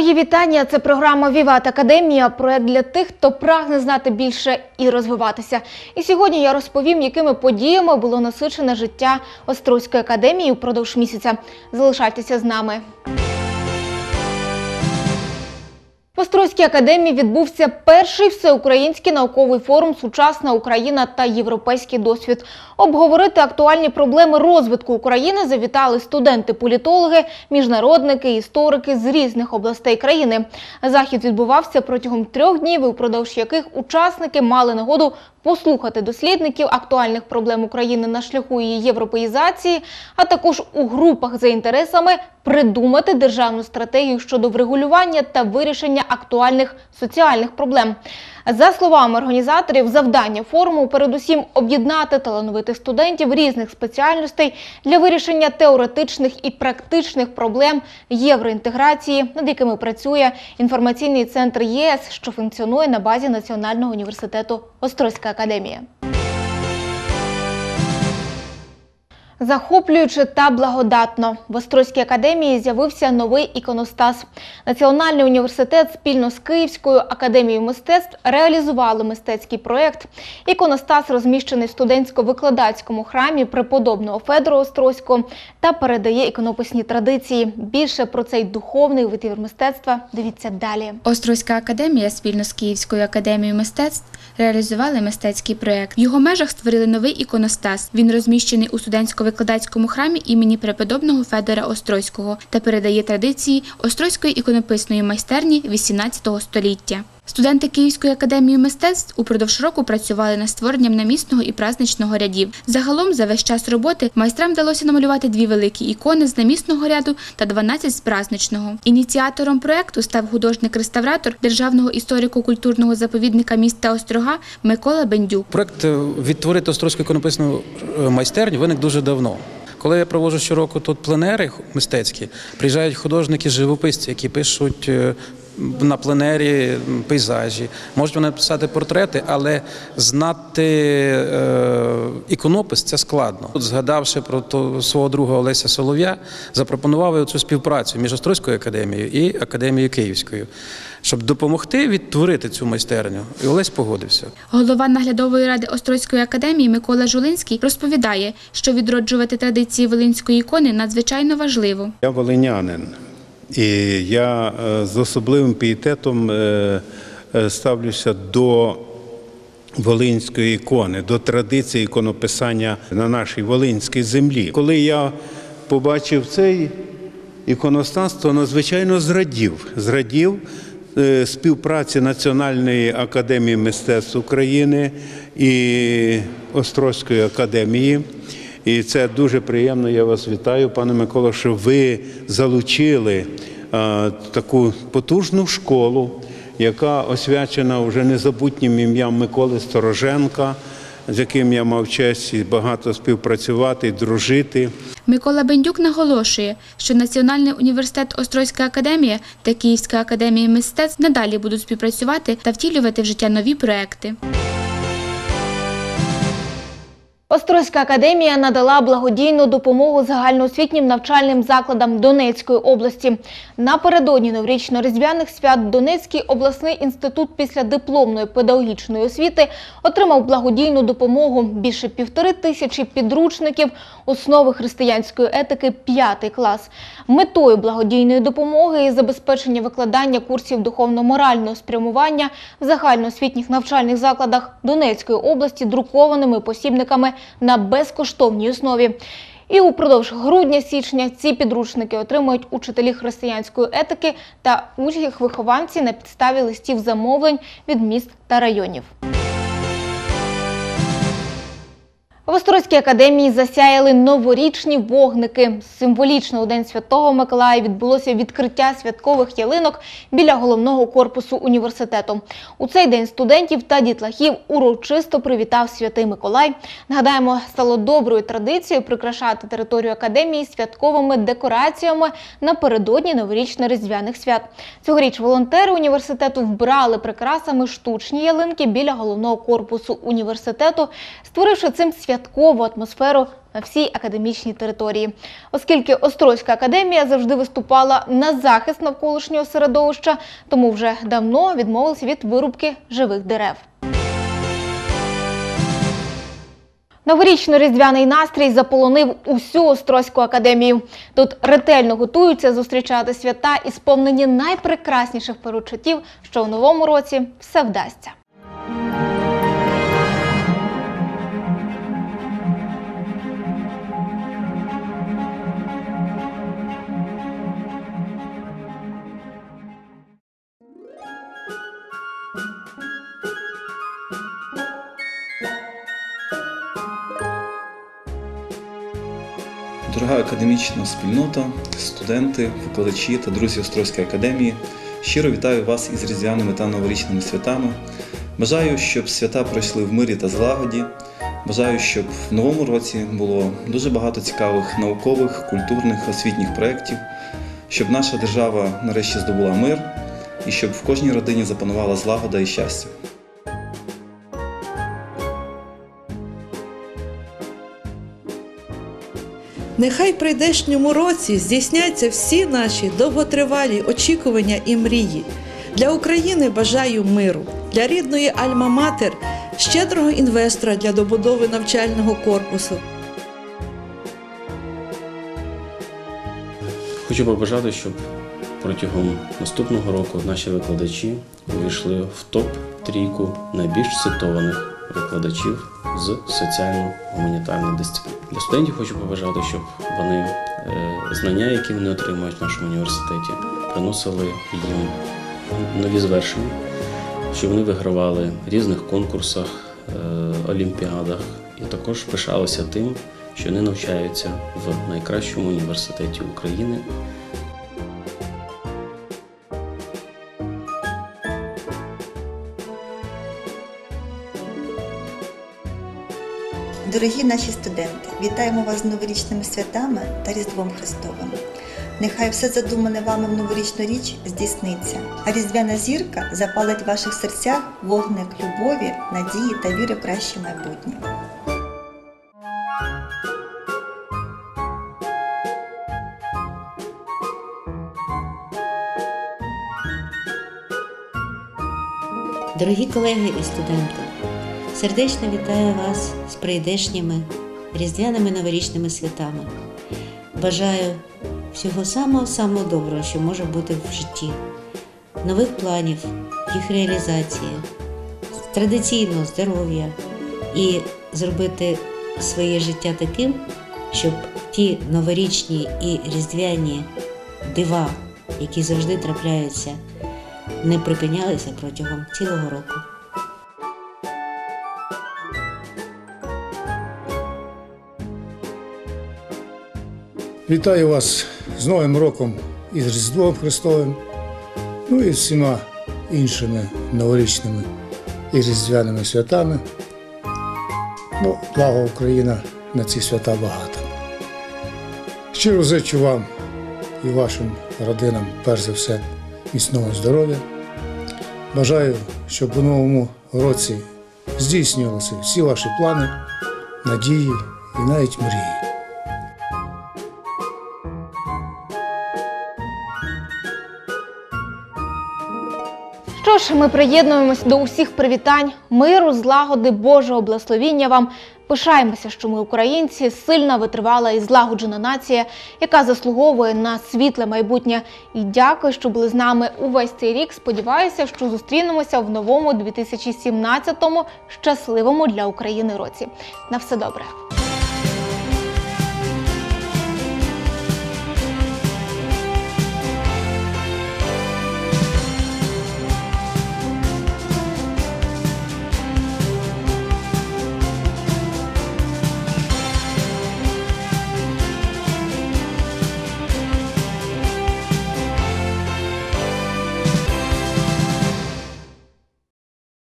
Мої вітання. Це програма «Віват Академія», проект для тих, хто прагне знати більше і розвиватися. І сьогодні я розповім, якими подіями було насичене життя Острозької академії впродовж місяця. Залишайтеся з нами. В Острозькій академії відбувся перший всеукраїнський науковий форум «Сучасна Україна та європейський досвід». Обговорити актуальні проблеми розвитку України завітали студенти-політологи, міжнародники, історики з різних областей країни. Захід відбувався протягом 3 днів, упродовж яких учасники мали нагоду послухати дослідників актуальних проблем України на шляху її європеїзації, а також у групах за інтересами придумати державну стратегію щодо врегулювання та вирішення актуальних соціальних проблем. За словами організаторів, завдання форуму передусім об'єднати талановитих студентів різних спеціальностей для вирішення теоретичних і практичних проблем євроінтеграції, над якими працює інформаційний центр ЄС, що функціонує на базі Національного університету Острозька академія. Захоплююче та благодатно. В Острозькій академії з'явився новий іконостас. Національний університет спільно з Київською академією мистецтв реалізували мистецький проєкт. Іконостас розміщений в студентсько-викладацькому храмі преподобного Федора Острозького та передає іконописні традиції. Більше про цей духовний витвір мистецтва дивіться далі. Острозька академія спільно з Київською академією мистецтв реалізували мистецький проєкт. В його межах створили новий іконостас. Він розміщений у студентсько-викладацькому храмі імені преподобного Федора Острозького та передає традиції Острозької іконописної майстерні XVIII століття. Студенти Київської академії мистецтв упродовж року працювали над створенням намісного і празничного рядів. Загалом за весь час роботи майстрам вдалося намалювати 2 великі ікони з намісного ряду та 12 з празничного. Ініціатором проєкту став художник-реставратор Державного історико-культурного заповідника міста Острога Микола Бендюк. Проєкт «Відтворити Острозьку іконописну майстерню» виник дуже давно. Коли я проводжу щороку тут пленери мистецькі, приїжджають художники-живописці, які пишуть на пленері пейзажі. Можуть вони писати портрети, але знати іконопис – це складно. Згадавши про свого друга Олеся Солов'я, запропонував цю співпрацю між Острозькою академією і Академією Київською, щоб допомогти відтворити цю майстерню. І Олесь погодився. Голова наглядової ради Острозької академії Микола Жулинський розповідає, що відроджувати традиції волинської ікони надзвичайно важливо. Я волинянин. І я з особливим пієтетом ставлюся до волинської ікони, до традиції іконописання на нашій волинській землі. Коли я побачив цей іконостас, то надзвичайно зрадів співпраці Національної академії мистецтв України і Острозької академії. І це дуже приємно, я вас вітаю, пане Миколо, що ви залучили таку потужну школу, яка освячена вже незабутнім ім'ям Миколи Стороженка, з яким я мав честь багато співпрацювати і дружити. Микола Бендюк наголошує, що Національний університет Острозька академія та Київська академія мистецтв надалі будуть співпрацювати та втілювати в життя нові проекти. Острозька академія надала благодійну допомогу загальноосвітнім навчальним закладам Донецької області. Напередодні новорічно-різдвяних свят Донецький обласний інститут післядипломної педагогічної освіти отримав благодійну допомогу. Більше 1500 підручників «Основи християнської етики» 5 клас. Метою благодійної допомоги є забезпечення викладання курсів духовно-морального спрямування в загальноосвітніх навчальних закладах Донецької області друкованими посібниками на безкоштовній основі. І упродовж грудня-січня ці підручники отримують учителі християнської етики та їх вихованці на підставі листів замовлень від міст та районів. В Острозькій академії засяяли новорічні вогники. Символічно у День Святого Миколая відбулося відкриття святкових ялинок біля головного корпусу університету. У цей день студентів та дітлахів урочисто привітав Святий Миколай. Нагадаємо, стало доброю традицією прикрашати територію академії святковими декораціями напередодні новорічно-різдвяних свят. Цьогоріч волонтери університету вбрали прикрасами штучні ялинки біля головного корпусу університету, створивши цим святкові святкову атмосферу на всій академічній території. Оскільки Острозька академія завжди виступала на захист навколишнього середовища, тому вже давно відмовилася від вирубки живих дерев. Новорічно-різдвяний настрій заполонив усю Острозьку академію. Тут ретельно готуються зустрічати свята і сповнені найпрекрасніших передчуттів, що у новому році все вдасться. Дорога академічна спільнота, студенти, викладачі та друзі Острозької академії, щиро вітаю вас із різдвяними та новорічними святами. Бажаю, щоб свята пройшли в мирі та злагоді. Бажаю, щоб в новому році було дуже багато цікавих наукових, культурних, освітніх проєктів, щоб наша держава нарешті здобула мир і щоб в кожній родині запанувала злагода і щастя. Нехай в прийдешньому році здійсняться всі наші довготривалі очікування і мрії. Для України бажаю миру, для рідної Альма-Матер – щедрого інвестора для добудови навчального корпусу. Хочу побажати, щоб протягом наступного року наші викладачі увійшли в топ-трійку найбільш цитованих викладачів з соціально-гуманітарних дисциплін. Для студентів хочу побажати, щоб вони знання, які вони отримують в нашому університеті, приносили їм нові звершення, щоб вони вигравали в різних конкурсах, олімпіадах і також пишалися тим, що вони навчаються в найкращому університеті України. Дорогі наші студенти, вітаємо вас з новорічними святами та Різдвом Христовим. Нехай все задумане вами в новорічну річ здійсниться, а різдвяна зірка запалить в ваших серцях вогник любові, надії та віри в краще майбутнє. Дорогі колеги і студенти, сердечно вітаю вас з прийдешніми різдвяними новорічними святами. Бажаю всього самого доброго, що може бути в житті, нових планів, їх реалізації, традиційного здоров'я і зробити своє життя таким, щоб ті новорічні і різдвяні дива, які завжди трапляються, не припинялися протягом цілого року. Вітаю вас з Новим роком і з Різдвом Христовим, ну і з всіма іншими новорічними і різдвяними святами. Ну, благо Україна на ці свята багата. Щиро зичу вам і вашим родинам, перш за все, міцного здоров'я. Бажаю, щоб у новому році здійснювалися всі ваші плани, надії і навіть мрії. Що ж, ми приєднуємось до усіх привітань, миру, злагоди, Божого благословіння вам. Пишаємося, що ми, українці, сильна, витривала і злагоджена нація, яка заслуговує на світле майбутнє. І дякую, що були з нами увесь цей рік. Сподіваюся, що зустрінемося в новому 2017-му щасливому для України році. На все добре!